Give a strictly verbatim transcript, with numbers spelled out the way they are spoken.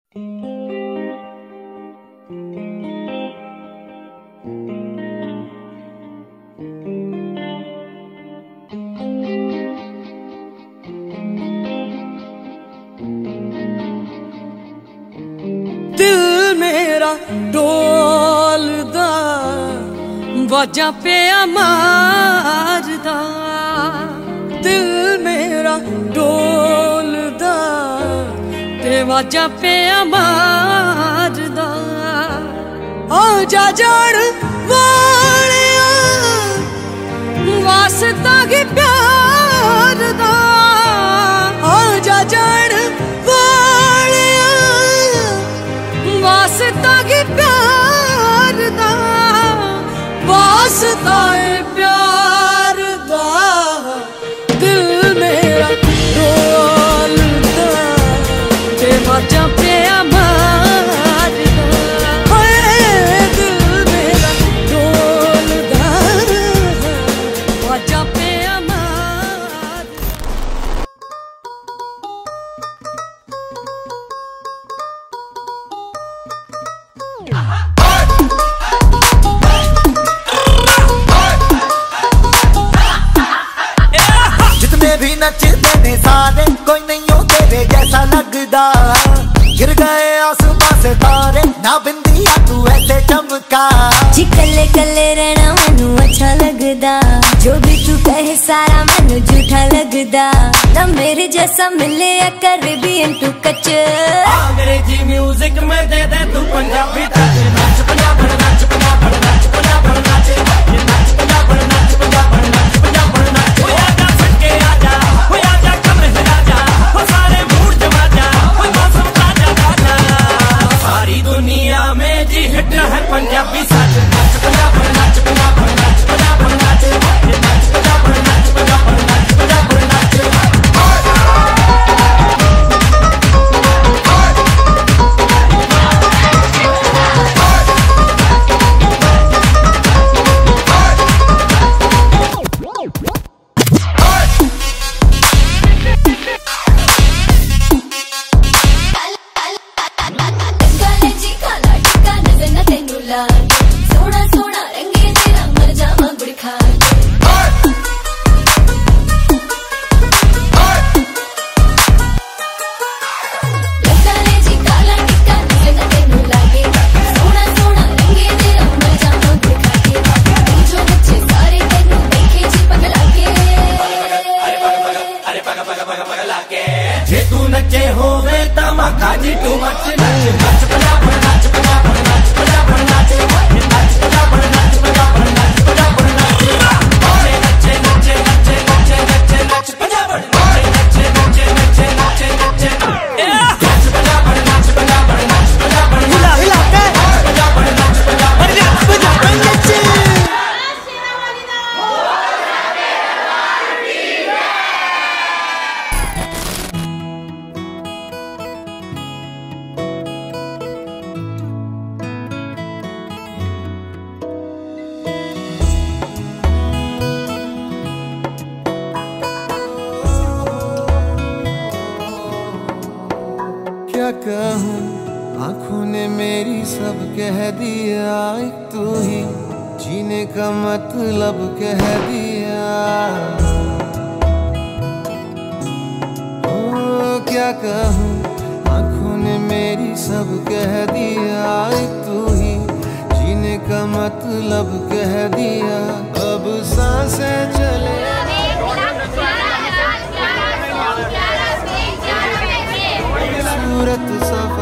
दिल मेरा डोलदा वाजा पे मारदा, दिल मेरा डोलदा ते वाजा पे मारदा। आजा जान वालिया वास्ता की प्यार दा, आजा जान वालिया वास्ता की प्यार दा, वास्ता प्यार दा। दिल मेरा डोलदा ते वाजा पे मारदा, हाय दिल मेरा डोलदा वाजा पे मारदा। जितने भी नचते ने सारे कोई नहीं हो तेरे जैसा लगदा। गिर गए आसमां से तारे ना बिंदिया तू ऐसे चमका। जी कल्ले कल्ले रहना मैनू अच्छा लगदा, जो भी तू कहे सारा मैनू झूठा लगदा। ना मेरे जैसा मिले या कर भी इंटू कच। अंग्रेजी म्यूजिक में दे दे तू पंजाबी टच। नाच पंजाब नाच पंजाब नाच पंजाब नाच नाच पंजाब नाच पंजाब नाच पंजाब नाच। हो आजा सटके आजा, हो आजा कमरे से आजा, हो सारे मूड जमा जा, हो मौसम ताजा ताजा। सारी दुनिया में जी हिट है पंजाबी साज। नाच पंजाब नाच पंजाब नाच पंजाब नाच नाच पंजाब नाच पंजाब नाच पंजाब नाच। सोना सोना रंगे तेरा मर जावा गुड़ खा जी काला टिक्का नजर न तेनू लागे। सोना सोना रंगे तेरा मर जावा गुड़ खा के। जो बच्चे सारे तेनू देखे जी पगला के। अरे पग पग अरे पग पग पग पगला के। जे तू नचे होवे तमाका जी टू मच नच। नाच पंजाब नाच पंजाब नाच पंजाब नाच नाच पंजाब नाच पंजाब नाच पंजाब नाच। नचे नचे नचे नचे नचे नच पंजाब नचे नचे नचे नचे नचे नचे नाच पंजाब नाच पंजाब नाच पंजाब हिला हिला के पंजाब नाच पंजाब अरे पंजाब नचे। क्या कहूँ आँखों ने मेरी सब कह दिया। एक तू ही जीने का मतलब कह दिया। ओ क्या कहूँ आँखों ने मेरी सब कह दिया। एक तू ही जीने का मतलब कह दिया। अब सांसें चले सूरत सब